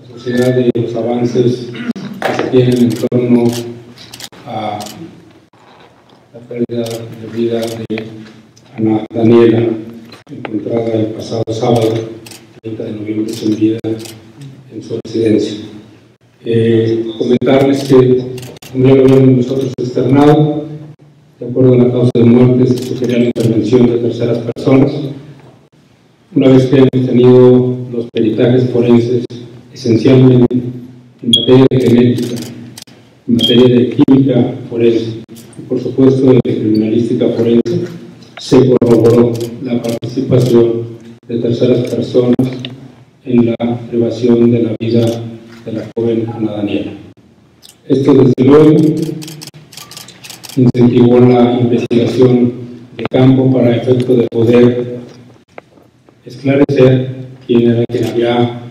sociedad de los avances que se tienen en torno a la pérdida de vida de Ana Daniela, encontrada el pasado sábado, 30 de noviembre, sin vida en su residencia. Comentarles que, como ya lo habíamos nosotros externado, de acuerdo a la causa de muerte, se sugería la intervención de terceras personas. Una vez que hemos tenido los peritajes forenses, esencialmente en materia de genética, en materia de química forense y, por supuesto, de criminalística forense, se corroboró la participación de terceras personas en la privación de la vida de la joven Ana Daniela. Esto, desde luego, incentivó la investigación de campo para efecto de poder esclarecer quién era quien había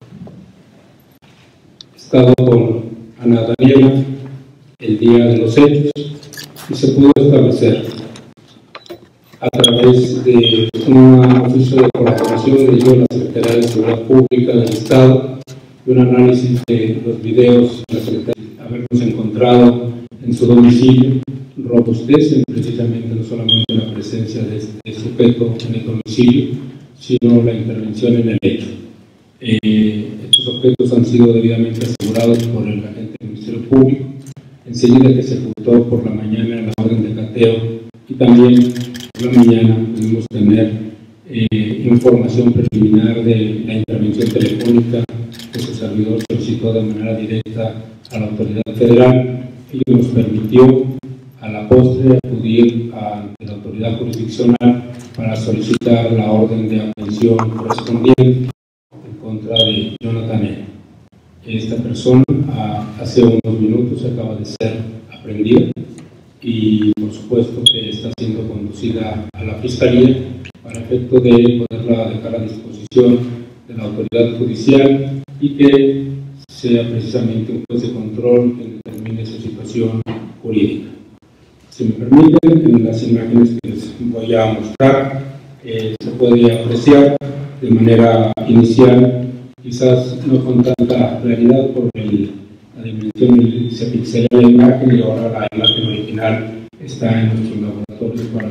estado con Ana Daniela el día de los hechos, y se pudo establecer a través de un oficio de colaboración dirigido a la Secretaría de Seguridad Pública del Estado y un análisis de los videos de la Secretaría, habernos encontrado en su domicilio robustez, precisamente no solamente la presencia de este sujeto en el domicilio, sino la intervención en el hecho. Estos objetos han sido debidamente asegurados por el agente del Ministerio Público, enseguida que se ejecutó por la mañana la orden de cateo, y también por la mañana pudimos tener información preliminar de la intervención telefónica que su servidor solicitó de manera directa a la autoridad federal, y que nos permitió a la postre acudir ante la autoridad jurisdiccional para solicitar la orden de aprehensión correspondiente en contra de Jonathan E. Esta persona hace unos minutos acaba de ser aprehendida y, por supuesto, que está siendo conducida a la Fiscalía para efecto de poderla dejar a disposición de la autoridad judicial y que sea precisamente un juez de control que determine su situación jurídica. Si me permiten, en las imágenes que les voy a mostrar, se puede apreciar de manera inicial, quizás no con tanta claridad por la dimensión, se pixela la imagen y ahora la imagen original está en nuestros laboratorios para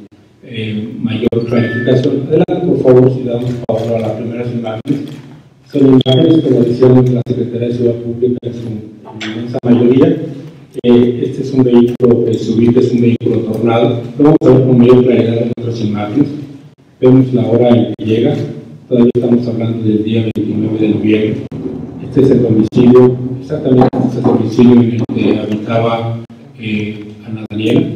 su mayor clarificación. Adelante, por favor, si damos pausa a las primeras imágenes. Son imágenes, como decíamos, la Secretaría de Seguridad Pública en su inmensa mayoría. Este es un vehículo que se ubica, es un vehículo tornado. Lo vamos a ver con mayor claridad en otras imágenes. Vemos la hora en que llega. Todavía estamos hablando del día 29 de noviembre. Este es el domicilio, exactamente este es el domicilio en el que habitaba Ana Daniela.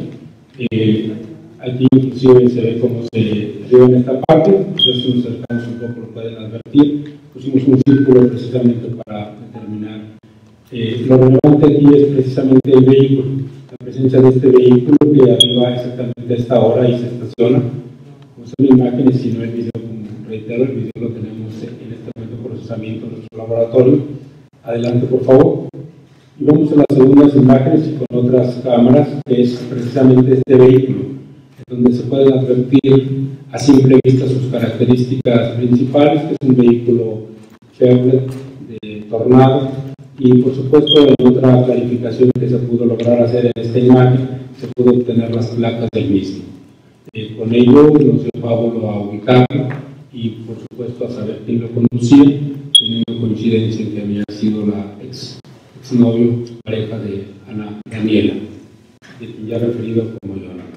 Aquí inclusive se ve cómo se arriba en esta parte, entonces si nos acercamos un poco lo pueden advertir. Pusimos un círculo precisamente para determinar. Lo relevante aquí es precisamente el vehículo, la presencia de este vehículo que arriba exactamente a esta hora y se estaciona. No son imágenes sino el video, como reitero, el video lo tenemos en este momento de procesamiento en nuestro laboratorio. Adelante, por favor. Y vamos a las segundas imágenes y con otras cámaras, que es precisamente este vehículo, donde se pueden advertir a simple vista sus características principales, que es un vehículo Chevrolet de tornado, y por supuesto en otra clarificación que se pudo lograr hacer en esta imagen, se pudo obtener las placas del mismo. Con ello nos dio Pablo a ubicarlo y por supuesto a saber quién lo conducía, teniendo coincidencia en que había sido la exnovio, pareja de Ana Daniela, de quien ya referido como Jonathan.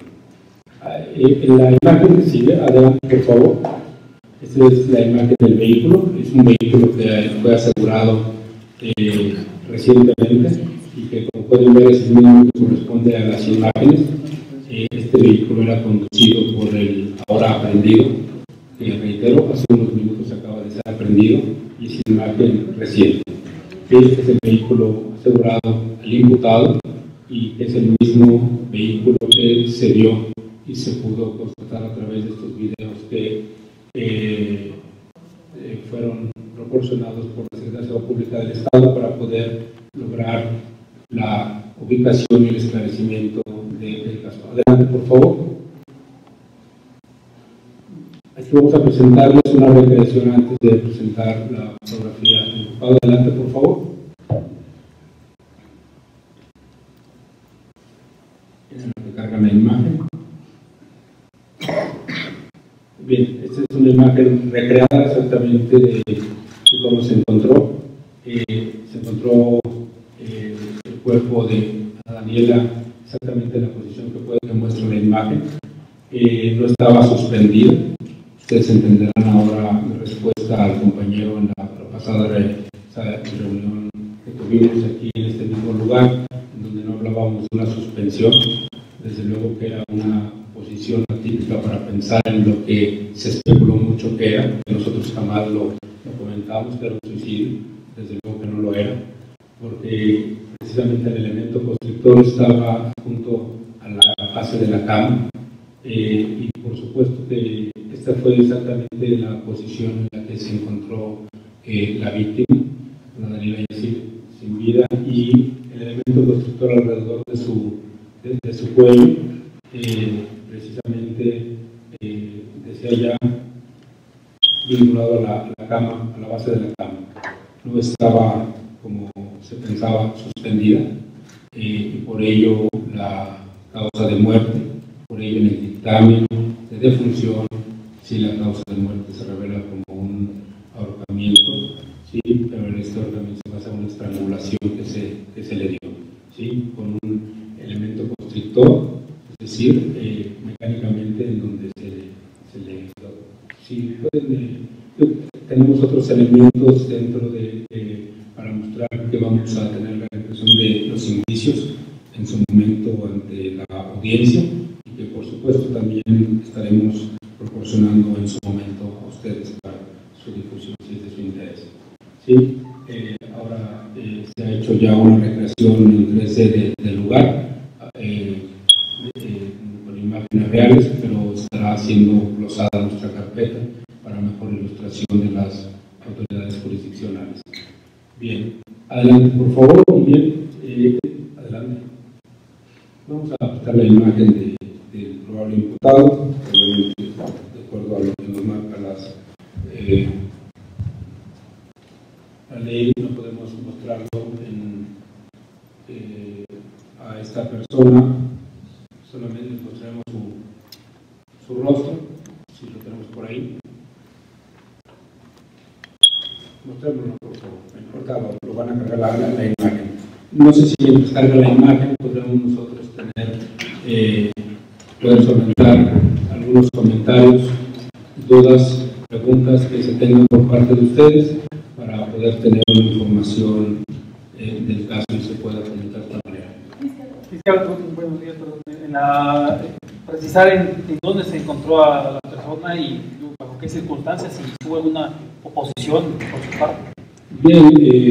En la imagen que sigue, adelante por favor, esta es la imagen del vehículo, es un vehículo que fue asegurado recientemente y que, como pueden ver, es el mismo que corresponde a las imágenes. Este vehículo era conducido por el ahora aprehendido, que reitero, hace unos minutos acaba de ser aprehendido y es imagen reciente. Este es el vehículo asegurado al imputado y es el mismo vehículo que se vio y se pudo constatar a través de estos videos que fueron proporcionados por la Secretaría de Seguridad Pública del Estado para poder lograr la ubicación y el esclarecimiento del caso. Adelante, por favor. Aquí vamos a presentarles una recreación antes de presentar la fotografía. Adelante, por favor. Carga la imagen. Bien, esta es una imagen recreada exactamente de cómo se encontró. Se encontró el cuerpo de Daniela exactamente en la posición que muestra la imagen. No estaba suspendida. Ustedes entenderán ahora mi respuesta al compañero en la pasada reunión que tuvimos aquí en este mismo lugar, en donde no hablábamos de una suspensión. Desde luego que era una posición atípica para pensar en lo que se especuló mucho que era, que nosotros jamás lo comentamos, que era un suicidio. Desde luego que no lo era, porque precisamente el elemento constrictor estaba junto a la base de la cama, y por supuesto que esta fue exactamente la posición en la que se encontró la víctima, la Daniela sin vida, y el elemento constrictor alrededor de su cuello, precisamente decía ya vinculado a la cama, a la base de la cama. No estaba, como se pensaba, suspendida, y por ello la causa de muerte, por ello en el dictamen de defunción, sí, la causa de muerte se revela como un ahorcamiento, sí, pero en este ahorcamiento se basa en una estrangulación que se le dio, sí, con un elemento constrictor, es decir, mecánicamente en donde se le sí, tenemos otros elementos dentro para mostrar que vamos a tener la represión de los indicios en su momento ante la audiencia, y que por supuesto también estaremos proporcionando en su momento a ustedes para su difusión si es de su interés. ¿Sí? Ahora se ha hecho ya una recreación en 3D del lugar, con imágenes reales, pero estará siendo glosada nuestra carpeta para mejor ilustración de las autoridades jurisdiccionales. Bien, adelante por favor. Muy bien, adelante. Vamos a aplicar la imagen del probable imputado, obviamente de acuerdo a lo que nos marca la ley. No podemos mostrarlo a esta persona, solamente mostraremos su rostro, si lo tenemos por ahí. Mostrémoslo, por favor. No importa, lo van a cargar la imagen. No sé si mientras carga la imagen podremos nosotros poder solventar algunos comentarios, dudas, preguntas que se tengan por parte de ustedes para poder tener una información del caso y se pueda comentar de esta manera. Fiscal, buenos días. Precisar en dónde se encontró a la persona y bajo qué circunstancias, si hubo alguna oposición por su parte. Bien,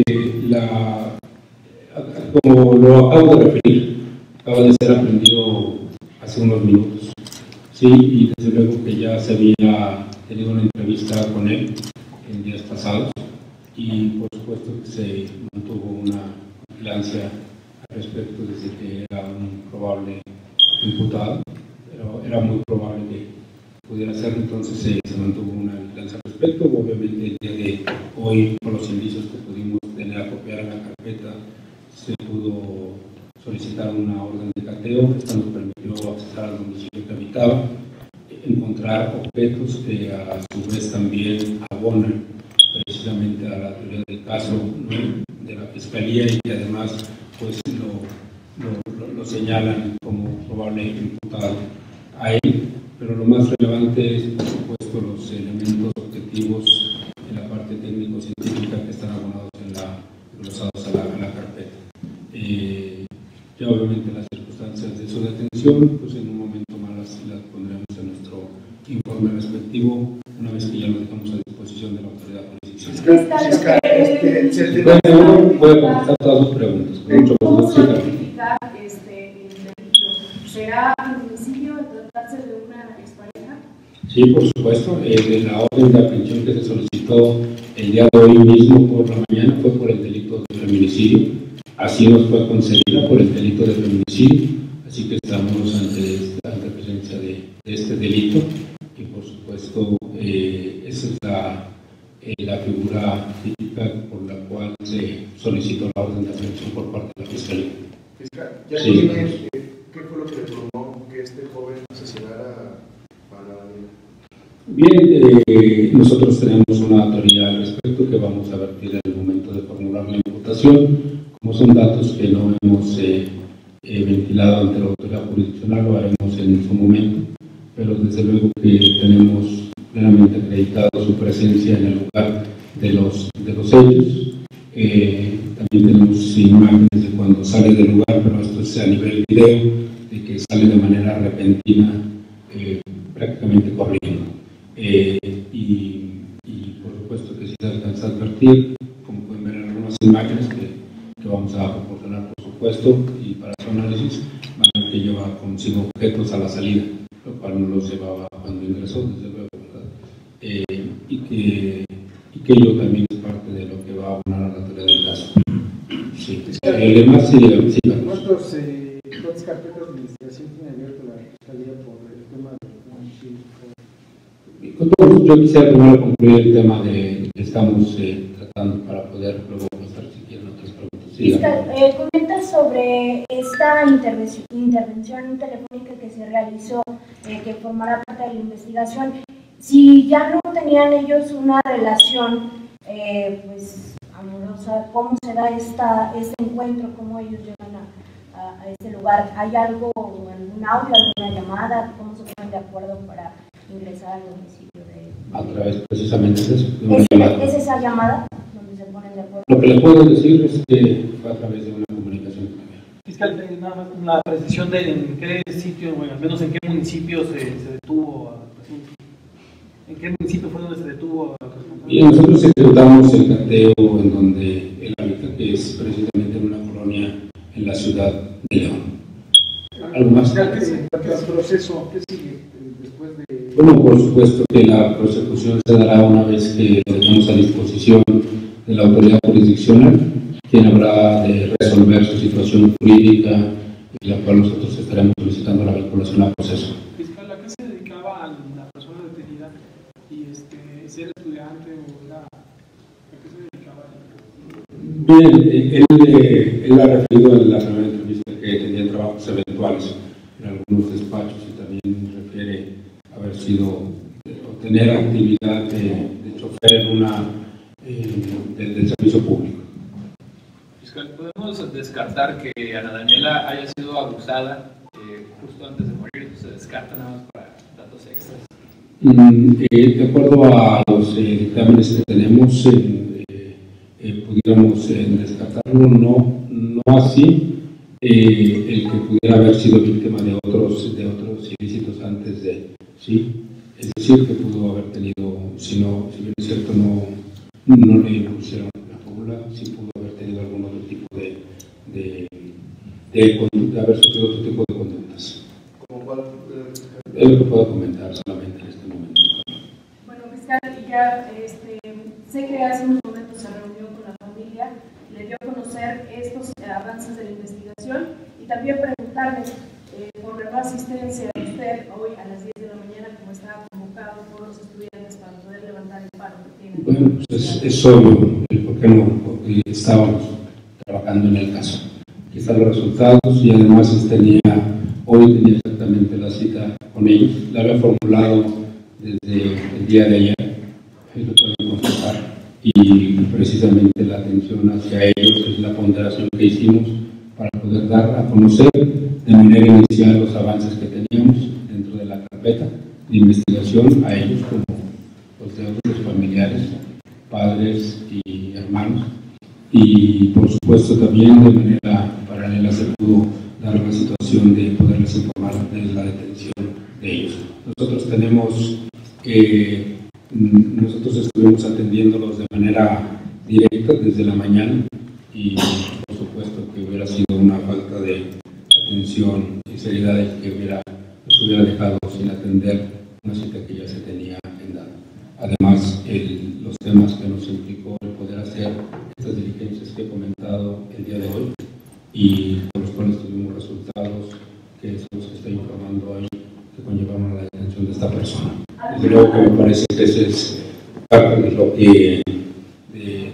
como lo acabo de referir, acaba de ser aprendido hace unos minutos, sí, y desde luego que ya se había tenido una entrevista con él en días pasados, y por supuesto que se mantuvo una vigilancia al respecto desde que era un probable imputado, pero era muy probable que pudiera ser, entonces se mantuvo una vigilancia al respecto. Obviamente el día de hoy, con los indicios que pudimos tener a copiar en la carpeta, se pudo solicitar una orden de cateo. Esta nos permitió acceder al domicilio que habitaba, encontrar objetos que a su vez también abonan precisamente a la teoría del caso, ¿no?, de la Fiscalía, y que además pues lo señalan como probable imputado a él. Pero lo más relevante es, por supuesto, los elementos objetivos en la parte técnico-científica que están abonados glosados a la carpeta. Ya obviamente las circunstancias de su detención, pues en un momento más las pondremos en nuestro informe respectivo, una vez que ya lo dejamos a disposición de la autoridad jurisdiccional. Puede contestar todas sus preguntas. Con mucho gusto. ¿Cómo se identifica el delito? ¿Será feminicidio de tratarse de una expareja? Sí, por supuesto. De la orden de aprehensión que se solicitó el día de hoy mismo por la mañana fue por el delito de feminicidio. Así nos fue concedida por el delito de feminicidio. Así que estamos ante presencia de este delito, y por supuesto específica por la cual se solicitó la orden de aprehensión por parte de la Fiscalía. Fiscal, ¿ya Sí. tiene qué fue lo que detonó que este joven asesinara a Daniela? Bien, nosotros tenemos una teoría al respecto que vamos a vertir en el momento de formular la imputación. Como son datos que no hemos ventilado ante la autoridad jurisdiccional, lo haremos en su momento, pero desde luego que tenemos plenamente acreditado su presencia en el lugar de los hechos. También tenemos imágenes de cuando sale del lugar, pero esto es a nivel video, de que sale de manera repentina, prácticamente corriendo. Y por supuesto que sí se alcanza a advertir, como pueden ver en algunas imágenes que vamos a proporcionar, por supuesto, y para su análisis, van a ver que lleva consigo objetos a la salida, lo cual no los llevaba cuando ingresó, desde luego, ¿verdad? Y que ello también es parte de lo que va a abonar a la teoría del caso. Sí, además, sí, ¿Cuántas carpetas de investigación tiene abierta la Fiscalía por el tema del homicidio? Yo quisiera primero concluir el tema que estamos tratando para poder luego pasar si quieren otras preguntas. Sí, comenta sobre esta intervención telefónica que se realizó, que formará parte de la investigación. Si ya no tenían ellos una relación pues amorosa, ¿cómo se da este encuentro? ¿Cómo ellos llegan a este lugar? ¿Hay algo, algún audio, alguna llamada? ¿Cómo se ponen de acuerdo para ingresar al domicilio de ellos? a través precisamente de eso, de una llamada. ¿Es esa llamada donde se ponen de acuerdo? Lo que le puedo decir es que fue a través de una comunicación previa. Fiscal, nada más una precisión de en qué sitio, bueno, al menos en qué municipio se detuvo a presunto. ¿En qué municipio fue donde se detuvo a presunto? Y nosotros ejecutamos el cateo en donde él habita, que es precisamente en una colonia en la ciudad de León. ¿Algo más? ¿Qué proceso? ¿Qué sigue después de...? Bueno, por supuesto que la prosecución se dará una vez que lo dejemos a disposición de la autoridad jurisdiccional, quien habrá de resolver su situación jurídica, y la cual nosotros estaremos solicitando la vinculación al proceso. Fiscal, ¿a qué se dedicaba la persona detenida? Y si era estudiante o era... ¿A qué se dedicaba? Bien, él ha referido en la primera entrevista que tenía trabajos eventuales en algunos despachos y también refiere haber sido o tener actividad de chofer en del servicio público. Fiscal, ¿podemos descartar que Ana Daniela haya sido abusada justo antes de morir? ¿Se descarta nada más para datos extras? De acuerdo a los dictámenes que tenemos, pudiéramos descartarlo, no así el que pudiera haber sido víctima de otros ilícitos antes de, ¿sí? Es decir, que pudo haber tenido, si bien es cierto, no le impusieron la fórmula, sí pudo haber tenido algún otro tipo de haber sufrido otro tipo de conductas. ¿Cómo cuál? Es lo que puedo comentar solamente en este momento. Bueno, fiscal, ya sé que hace unos momentos se reunió con la familia, le dio a conocer estos avances de la investigación y también preguntarles por la asistencia de usted hoy a las 10 de la mañana, como estaba convocado por los estudiantes para poder levantar el paro que tienen. Bueno, pues es obvio el por qué no, porque estábamos trabajando en el caso. Aquí están los resultados y además hoy tenía exactamente la cita con ellos. La había formulado desde el día de ayer, lo pueden constatar, y precisamente la atención hacia ellos es la ponderación que hicimos para poder dar a conocer de manera inicial los avances que teníamos dentro de la carpeta de investigación a ellos como los de otros familiares, padres y hermanos, y por supuesto también de manera paralela se pudo dar la situación de poderles informar de la detención de ellos. Nosotros estuvimos atendiéndolos de manera directa desde la mañana y por supuesto que hubiera sido una falta de atención y seriedad el que nos hubiera dejado sin atender una cita que ya se tenía agendada. Además, los temas que nos implicó el poder hacer estas diligencias que he comentado el día de hoy y con los cuales tuvimos resultados que son los que estoy informando hoy, que conllevaron a la detención de esta persona. Desde luego que me parece que ese es parte de lo que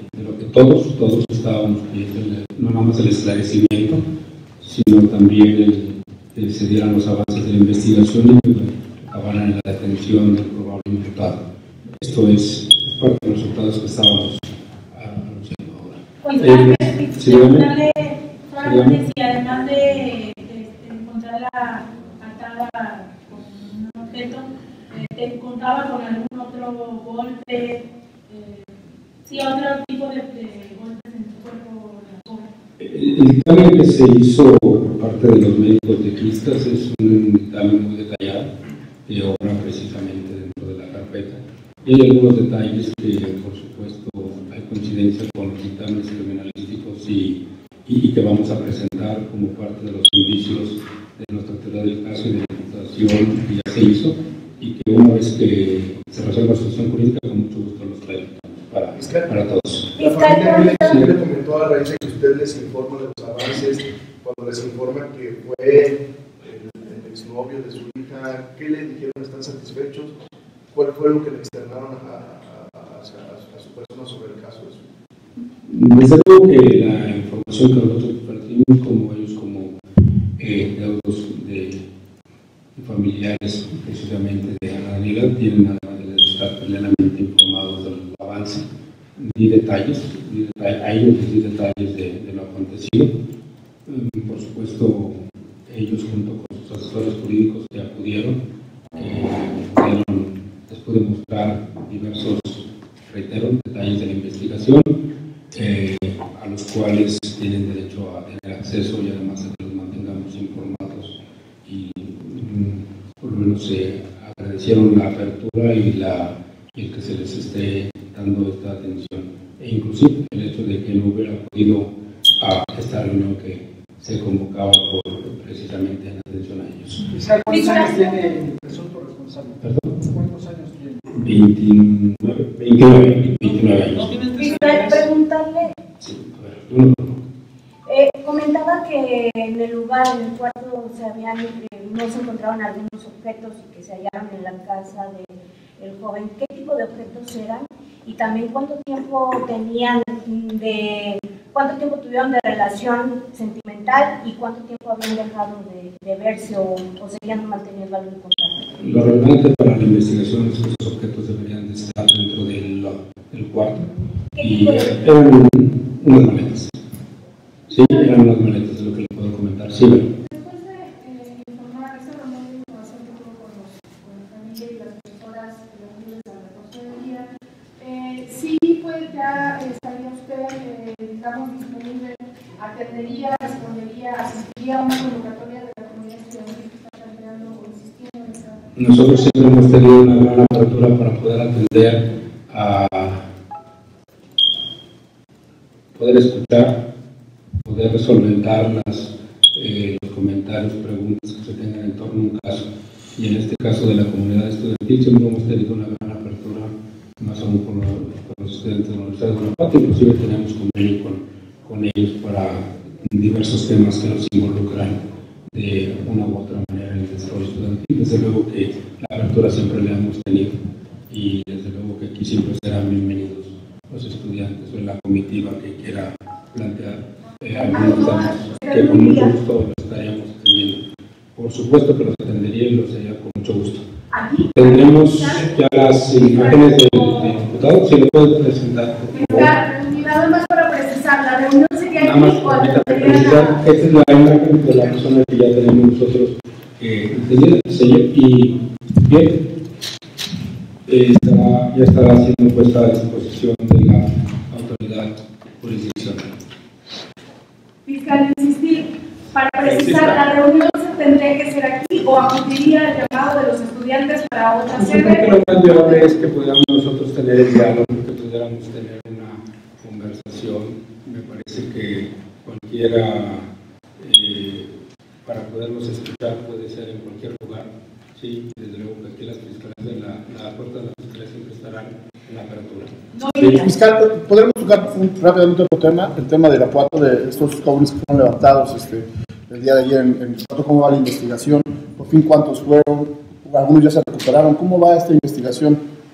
todos estábamos pidiendo no nada más el esclarecimiento, sino también que se dieran los avances de la investigación y que acabaran en la detención del probable imputado. Esto es parte de los resultados que estábamos anunciando ahora. Preguntarle solamente si además de encontrarla atada con un objeto, te encontraba con algún otro golpe, sí, otro tipo de golpes en tu cuerpo. El dictamen que se hizo por parte de los médicos legistas es un dictamen muy detallado que obra precisamente dentro de la carpeta. Y hay algunos detalles que, por supuesto, hay coincidencia con los dictámenes criminalísticos y que vamos a presentar como parte de los indicios de nuestra teoría del caso y de la imputación que ya se hizo, y que una vez que se resuelva la situación jurídica, con mucho gusto los traemos para todos. La familia le comentó a raíz de que usted les informa de los avances, cuando les informa que fue el exnovio de su hija, ¿qué le dijeron? ¿Están satisfechos? ¿Cuál fue lo que le externaron a su persona sobre el caso de su hija? Desde luego que la información que nosotros compartimos, como ellos como deudos de familiares precisamente de Ana Daniela, tienen de estar plenamente informados del avance. Di detalles, a ellos les di detalles de lo acontecido. Por supuesto, ellos junto con sus asesores jurídicos que acudieron, les pude mostrar diversos, reitero, detalles de la investigación, a los cuales tienen derecho a tener acceso y además a que los mantengamos informados. Y por lo menos se agradecieron la apertura y el que se les esté dando esta atención, e inclusive el hecho de que no hubiera podido a esta reunión que se convocaba precisamente en atención a ellos. ¿Cuántos años tiene el presunto responsable? ¿Perdón? ¿Cuántos años tiene? 29 años. Preguntarle, Sí, a ver, comentaba que en el lugar, en el cuarto, no se encontraban algunos objetos que se hallaron en la casa del joven. ¿Qué tipo de objetos eran? Y también cuánto tiempo tuvieron de relación sentimental y cuánto tiempo habían dejado de verse o seguían manteniendo algún contacto. lo relevante para la investigación es que esos objetos deberían de estar dentro del cuarto y eran unas maletas. Sí, eran unas maletas, de lo que le puedo comentar. Sí, bueno. Después de informar esta reunión de información que tuvo con la familia y las personas de la consejería, sí, pues ya estaría usted, digamos, disponible, atendería, respondería, asistiría a una convocatoria de la comunidad estudiantil que está planteando o insistiendo en esta. Nosotros siempre hemos tenido una gran apertura para poder atender a poder escuchar, poder solventar los comentarios, preguntas que se tengan en torno a un caso. Y en este caso de la comunidad estudiantil siempre hemos tenido una gran apertura, más aún con los estudiantes de la Universidad de Guanajuato. Inclusive tenemos convenio con ellos para diversos temas que nos involucran de una u otra manera en el desarrollo estudiantil. Desde luego que la apertura siempre la hemos tenido y desde luego que aquí siempre serán bienvenidos los estudiantes o la comitiva que quiera plantear algunos temas que con mucho gusto los estaríamos atendiendo. Por supuesto que los atendería y los haría con mucho gusto. Tendremos ya las imágenes del diputado, si lo puede presentar. Nada más para precisar, la reunión sería Nada más para precisar, esta es la imagen de la persona que ya tenemos nosotros y bien, ya estará siendo puesta a disposición de la autoridad jurisdiccional. Fiscal, insistir, para precisar, la reunión se tendría que ser aquí o acudiría al llamado de los estudiantes para otra Yo creo que sede. lo más viable es que pudiéramos nosotros tener el diálogo, que pudiéramos tener una conversación. Me parece que cualquiera, para poderlos escuchar, puede ser en cualquier lugar. Sí, desde luego que aquí las fiscalías, la puerta de la fiscalía siempre estarán en la apertura. Sí, fiscal, ¿podremos tocar rápidamente otro tema? El tema del Irapuato, de estos jóvenes que fueron levantados el día de ayer en Irapuato. ¿Cómo va la investigación? ¿Por fin cuántos fueron? Algunos ya se recuperaron. ¿Cómo va esta investigación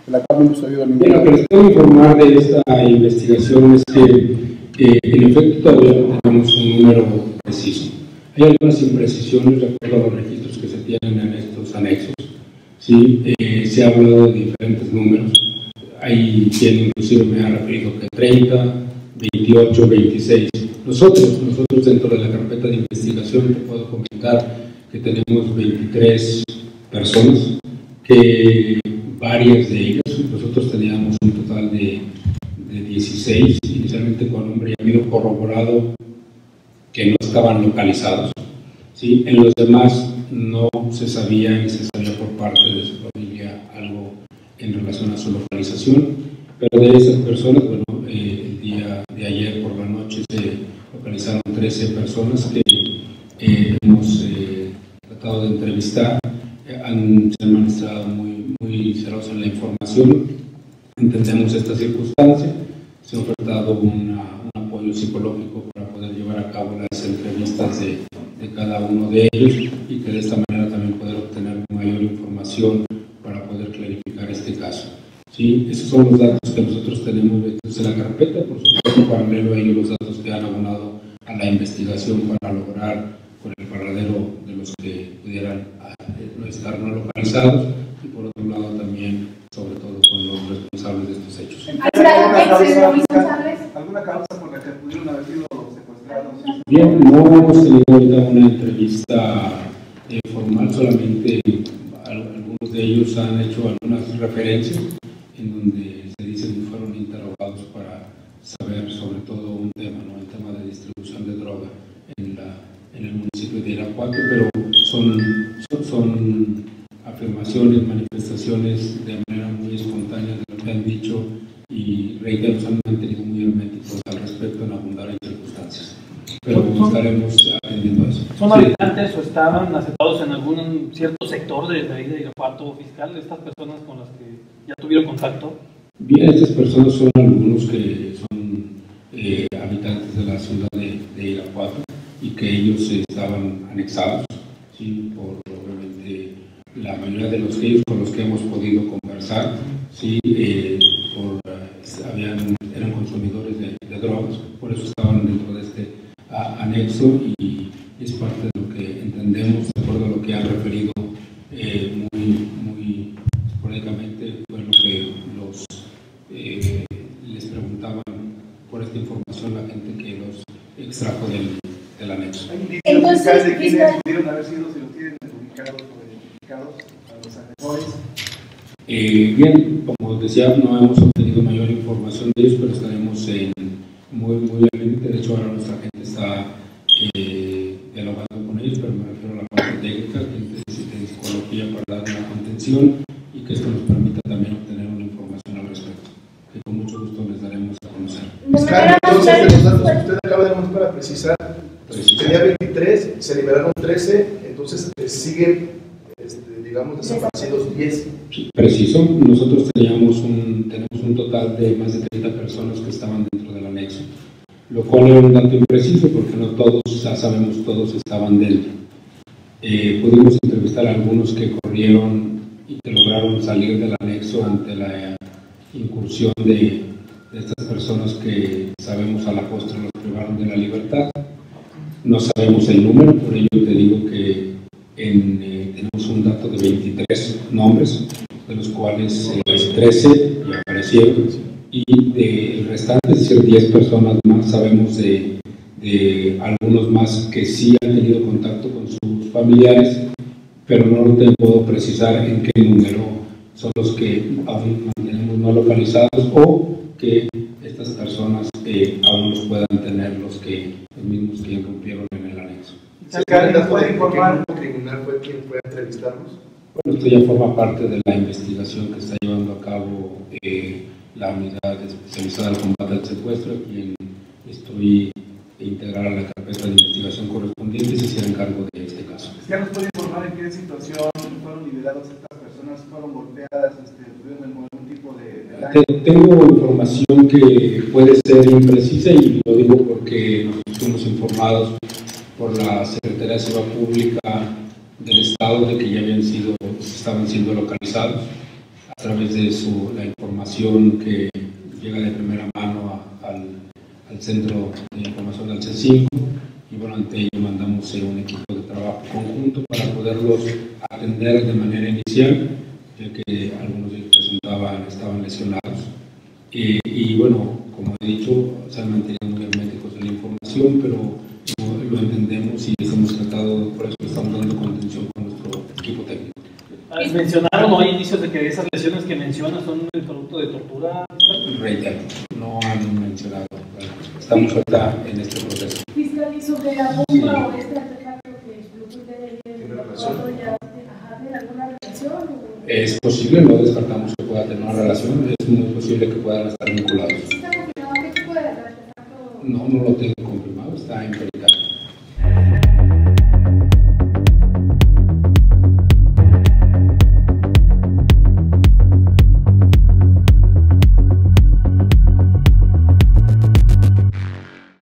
de la cual no hemos oído ninguna. Lo que les puedo informar de esta investigación es que en efecto todavía no tenemos un número preciso. Hay algunas imprecisiones de acuerdo a los registros que se tienen en estos anexos. ¿Sí? Se ha hablado de diferentes números. Hay quien inclusive me ha referido que 30, 28, 26. Nosotros dentro de la carpeta de investigación te puedo comentar que tenemos 23 personas, que varias de ellas, nosotros teníamos un total de 16, inicialmente con nombre y apellido corroborado, que no estaban localizados. ¿Sí? En los demás no se sabía ni se sabía por parte de su familia algo en relación a su localización, pero de esas personas, bueno, el día de ayer por la noche se localizaron 13 personas que hemos tratado de entrevistar. Se han manifestado muy cerrados en la información. Entendemos esta circunstancia. Se ha ofertado un apoyo psicológico para poder llevar a cabo las entrevistas de cada uno de ellos y que de esta manera también poder obtener mayor información para poder clarificar este caso. ¿Sí? Esos son los datos que nosotros tenemos en la carpeta, por supuesto, paralelo a ellos los datos que han abonado a la investigación para lograr con el paradero de los que pudieran estar no localizados y por otro lado también, sobre todo, con los responsables de estos hechos. ¿Alguna causa por la que pudieron haber sido secuestrados? Bien, no hemos tenido ahorita una entrevista formal, solamente algunos de ellos han hecho algunas referencias en donde se dice que fueron interrogados para saber sobre todo un tema, ¿no? El tema de distribución de droga en el municipio de Irapuato, pero son afirmaciones, manifestaciones de manera muy espontánea de lo que han dicho y reitero, se han mantenido muy herméticos al respecto en abundar en circunstancias. Pero estaremos atendiendo a eso. ¿Son habitantes o estaban asentados en algún cierto sector de ahí de Irapuato fiscal, estas personas con las que ya tuvieron contacto? Bien, estas personas son algunos que son habitantes de la ciudad de Irapuato y que ellos estaban anexados, ¿sí? Por obviamente la mayoría de los que ellos con los que hemos podido conversar, ¿sí? Eran consumidores de drogas, por eso estaban dentro de este anexo y es parte de lo que entendemos, de acuerdo a lo que han referido muy esporádicamente, fue lo que les preguntaban por esta información la gente que los extrajo del anexo. ¿Hay indicios fiscales de quiénes pudieron haber sido, si los tienen ubicados o identificados a los agresores? Bien, como decía, no hemos obtenido mayor información de ellos, pero estaremos muy al límite. De hecho, ahora nuestra gente está dialogando con ellos, pero me refiero a la parte técnica, que necesita de psicología para dar una contención y que esto nos permita también obtener una información al respecto, que con mucho gusto les daremos a conocer. Entonces, de los datos que usted acaba de dar para precisar, tenía 23, se liberaron 13, entonces siguen, digamos, desaparecidos 10. Preciso, nosotros tenemos un total de más de 30 personas que estaban dentro del anexo, lo cual era un dato impreciso porque no todos, ya sabemos, todos estaban dentro. Pudimos entrevistar a algunos que corrieron y que lograron salir del anexo ante la incursión de estas personas que sabemos a la postre los privaron de la libertad. No sabemos el número, por ello te digo que tenemos un dato de 23 nombres, de los cuales 13 ya aparecieron, y del restante, es decir, 10 personas más, sabemos de algunos más que sí han tenido contacto con sus familiares, pero no te puedo precisar en qué número son los que aún mantenemos no localizados o que estas personas aún los puedan tener los mismos que irrumpieron en el anexo. ¿Alguien puede informar qué criminal fue quien fue a entrevistarlos? Bueno, esto ya forma parte de la investigación que está llevando a cabo la unidad especializada de combate al secuestro, a quien estoy integrar a la carpeta de investigación correspondiente y se hiciera cargo de este caso. ¿Ya nos puede informar en qué situación fueron liberadas estas personas? ¿Fueron golpeadas? ¿Tuvieron algún tipo de daño? Tengo información que puede ser imprecisa y lo digo porque nos fuimos informados por la Secretaría de Seguridad Pública del Estado de que ya estaban siendo localizados. Hasta través de la información que llega de primera mano al Centro de Información del C5, y bueno, ante ello mandamos un equipo de trabajo conjunto para poderlos atender de manera inicial, ya que algunos de ellos estaban lesionados. Y bueno, como he dicho, se han mantenido muy herméticos de la información, pero lo entendemos y hemos tratado, por eso estamos dando contención con nuestro equipo técnico. ¿Mencionaron o hay indicios de que esas lesiones que mencionas son el producto de tortura? Reitero, no han mencionado. Estamos ahorita en este proceso. Fiscal, ¿y sobre la bomba o este artefacto que explotó ¿tiene alguna relación? Es posible, no descartamos que pueda tener una relación, es muy posible que puedan estar vinculados. ¿Está confirmado qué tipo de artefacto? No lo tengo confirmado, está en verificación.